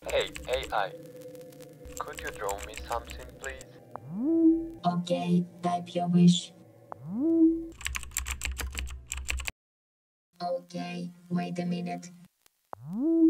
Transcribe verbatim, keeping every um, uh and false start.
Hey, A I, could you draw me something, please? Okay, type your wish. Okay, wait a minute.